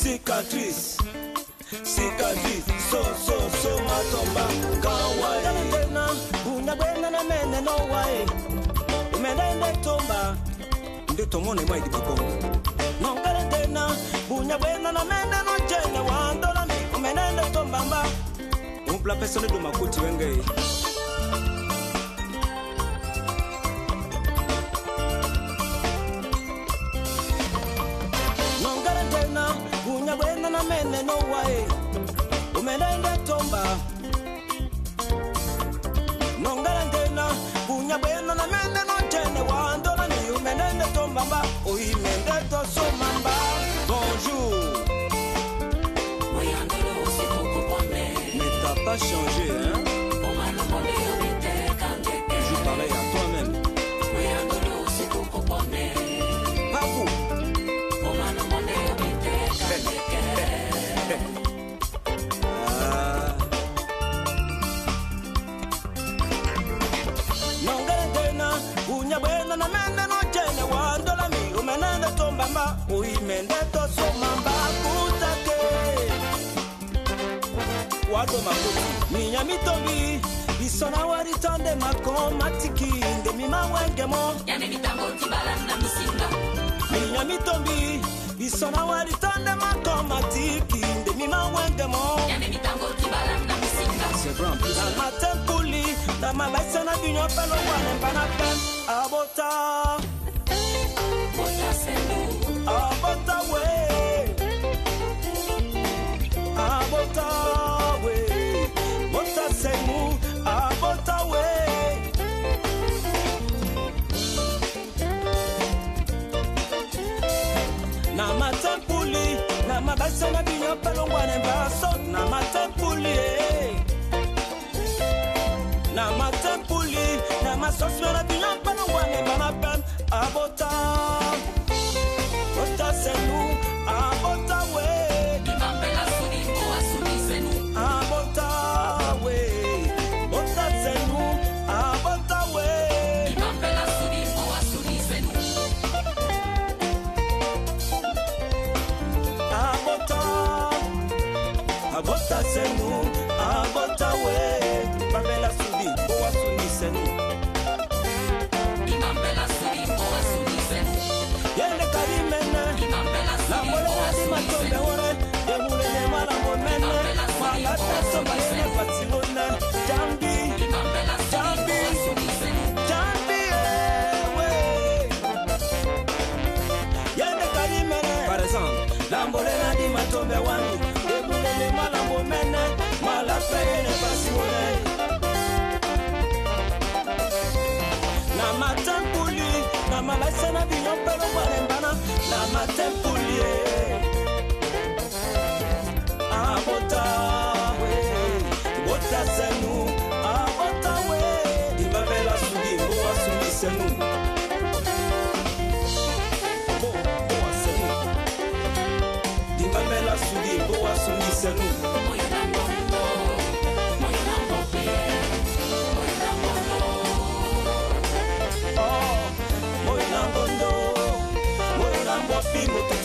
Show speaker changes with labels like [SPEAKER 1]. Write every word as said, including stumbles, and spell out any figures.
[SPEAKER 1] cicatrice, cicatrice, so so so matomba kawaii. Tena bunya bwena na mene no wae, umenende tomba, ndio tomone mai di bakongo. Nongale tena bunya bwena na mene no jene wandola mi, umenende tomba mba, umpla pesone do makuti wenge. Bunya bwena na mene no wae, umenende tomba. Nongala ndena bunya bwena na mene no jene wandola ni umenende tomba mba. Oi mende to so mamba. Bonjour. Mais t'as pas changé hein. Je pareil à toi-même. Pas vous. Bunya bwena na mende no jene wandola mi umenende tomba mba. Ui mende to so mamba kutake wado makuti minya mitombi isona wari tonde makomatiki nde mima wengemo
[SPEAKER 2] yane mitango tibala na misinga
[SPEAKER 1] minya mitombi isona wari tonde makomatiki nde mima wengemo
[SPEAKER 2] yane mitango tibala na misinga
[SPEAKER 1] c'est grand plus na matempuli na mabaisa na binyo pelo wane mpana pen abota
[SPEAKER 2] bota senu
[SPEAKER 1] abota we abota we bota senu abota we na matempuli na mabaisa na binyo pelo wane mbaso na matempuli na matempuli na masosio na binyo pelo wane mbana pen abota bota senu abota we
[SPEAKER 2] imambela suni moa suni senu
[SPEAKER 1] abota we bota senu abota we
[SPEAKER 2] imambela suni moa suni senu
[SPEAKER 1] abota abota senu abota we imambela suni moa suni senu
[SPEAKER 2] imambela suni moa suni senu
[SPEAKER 1] yende karimene
[SPEAKER 2] imambela
[SPEAKER 1] la
[SPEAKER 2] suni
[SPEAKER 1] mole
[SPEAKER 2] moa
[SPEAKER 1] di
[SPEAKER 2] suni
[SPEAKER 1] matombe
[SPEAKER 2] senu
[SPEAKER 1] ore de mulene mala momene malata somba yene patimone jambi
[SPEAKER 2] imambela suni moa suni senu
[SPEAKER 1] jambi we yende karimene par exemple la mole di matombe wangu de mulene mala momene malata yene patimone na matempuli na malasa na binyo pelo wane mbana na matempuli abota we bota senu abota we imabela sudi boa sudi senu bo boa senu imabela sudi boa sudi senu
[SPEAKER 2] moyo na mondo moyo na mope moyo na mondo
[SPEAKER 1] oh moyo na ngondo moyo na mbopi moto